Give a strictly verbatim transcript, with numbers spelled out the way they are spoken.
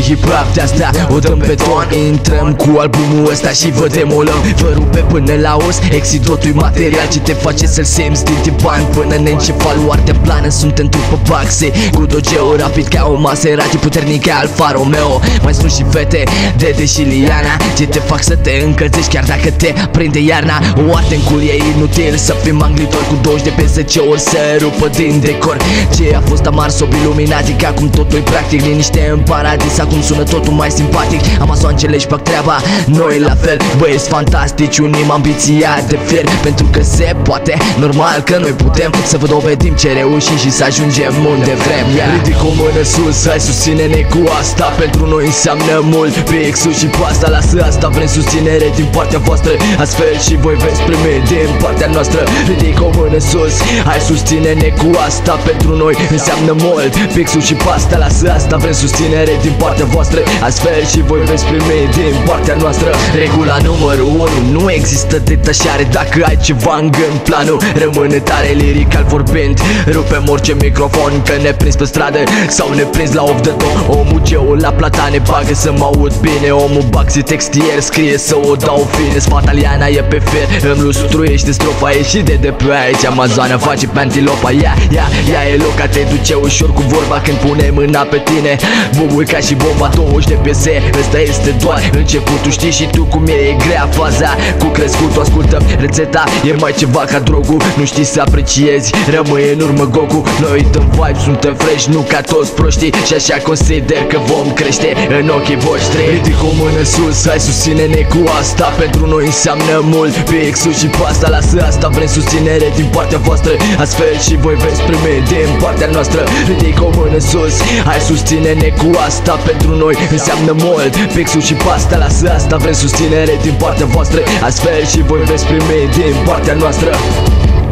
hip-hop, de asta o dăm pe ton. Intrăm cu albumul ăsta și vă demolăm. Vă rupe până la os, exidotul material ce te face să-l simți din tipan până în encefalul de plană. Suntem trupă baxe cu dogeo rapid ca o Maserati puternică Alfa Romeo. Mai sunt și fete, Dede și Liana, ce te fac să te încălzești chiar dacă te prinde iarna. O arte în cur e inutil să fim anglitori cu douăzeci de P S C-uri să rupă din decor. Ce a fost amar sob iluminatic, acum totul-i practic. Liniște în paradis, acum sună totul mai simpatic. Amazoancele își fac treaba, noi la fel. Băieți fantastici, unim ambiția de fier, pentru că se poate, normal că noi putem să vă dovedim ce reușim și să ajungem unde vrem. yeah. Ridic o mână sus, hai susține-ne cu asta, pentru noi înseamnă mult pixul și pasta. Lasă asta, vrem susținere din partea voastră, astfel și voi veți primi din partea noastră. Ridic o mână sus, hai susține-ne cu asta, pentru noi înseamnă mult pixul și pasta. Lasă asta, vrem susținere din partea voastră, astfel și voi veți primi din partea noastră. Regula numărul unu, nu există detașare. Dacă ai ceva în gând, planul rămâne tare lirical vorbind. Rupem orice microfon, că ne prins pe stradă sau ne prins la off de ton. Omul geul la plata ne bagă să mă aud bine. Omul baxi textier scrie să o dau fine. Sfataliana e pe fier, îmi lustruiește strofa. E și de de pe aici, Amazoana face pe antilopa. Ia, ia, ia e loca, te duce ușor cu vorba când pune mâna pe tine. Bubui ca și bomba, douăzeci de P S, ăsta este doar începutul. Știi și tu cum e, e grea faza cu crescutul. Ascultăm rețeta, e mai ceva ca drogul. Nu știi să apreciezi, rămâi în urmă Goku. Noi dăm vibe, suntem fresh, nu ca toți proștii. Și așa consider că vom crește în ochii voștri. Ridic o mână sus, hai susține-ne cu asta, pentru noi înseamnă mult pixul și pasta. Lasă asta, vrem susținere din partea voastră, astfel și voi veți primi din partea noastră. Ridic o mână sus, hai susține-ne cu asta, pentru noi înseamnă mult pixul și pasta. Lasă asta, vrem susținere din partea voastră, astfel și voi veți primi din partea noastră.